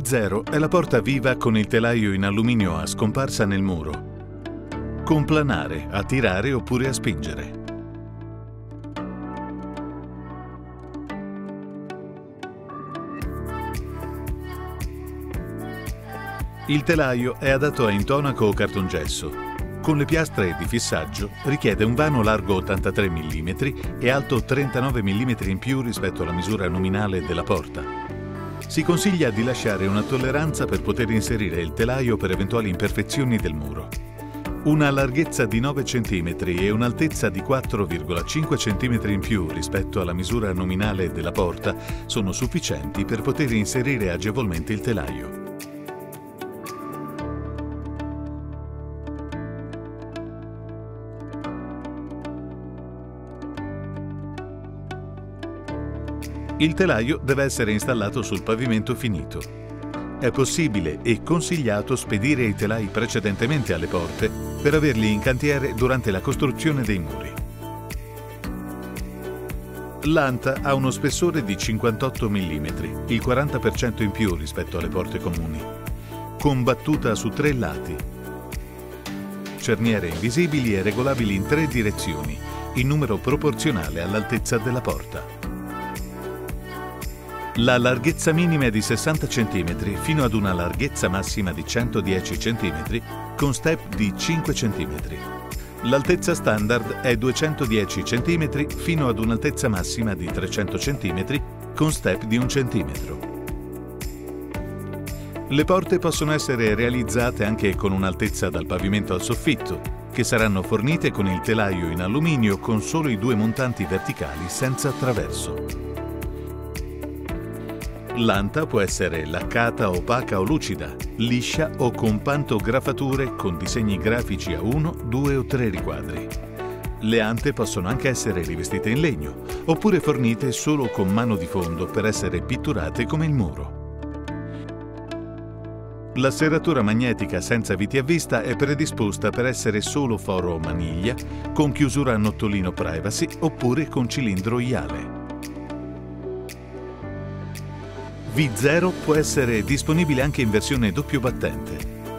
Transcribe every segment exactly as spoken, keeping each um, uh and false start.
V zero è la porta viva con il telaio in alluminio a scomparsa nel muro, con planare a tirare oppure a spingere. Il telaio è adatto a intonaco o cartongesso. Con le piastre di fissaggio richiede un vano largo ottantatré millimetri e alto trentanove millimetri in più rispetto alla misura nominale della porta. Si consiglia di lasciare una tolleranza per poter inserire il telaio per eventuali imperfezioni del muro. Una larghezza di nove centimetri e un'altezza di quattro virgola cinque centimetri in più rispetto alla misura nominale della porta sono sufficienti per poter inserire agevolmente il telaio. Il telaio deve essere installato sul pavimento finito. È possibile e consigliato spedire i telai precedentemente alle porte per averli in cantiere durante la costruzione dei muri. L'anta ha uno spessore di cinquantotto millimetri, il quaranta per cento in più rispetto alle porte comuni, con battuta su tre lati, cerniere invisibili e regolabili in tre direzioni, in numero proporzionale all'altezza della porta. La larghezza minima è di sessanta centimetri fino ad una larghezza massima di centodieci centimetri con step di cinque centimetri. L'altezza standard è duecentodieci centimetri fino ad un'altezza massima di trecento centimetri con step di un centimetro. Le porte possono essere realizzate anche con un'altezza dal pavimento al soffitto, che saranno fornite con il telaio in alluminio con solo i due montanti verticali senza traverso. L'anta può essere laccata, opaca o lucida, liscia o con pantografature con disegni grafici a uno, due o tre riquadri. Le ante possono anche essere rivestite in legno, oppure fornite solo con mano di fondo per essere pitturate come il muro. La serratura magnetica senza viti a vista è predisposta per essere solo foro o maniglia, con chiusura a nottolino privacy oppure con cilindro iale. V zero può essere disponibile anche in versione doppio battente.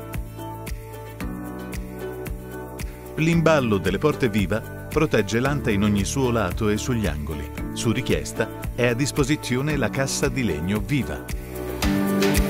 L'imballo delle porte viva protegge l'anta in ogni suo lato e sugli angoli. Su richiesta è a disposizione la cassa di legno viva.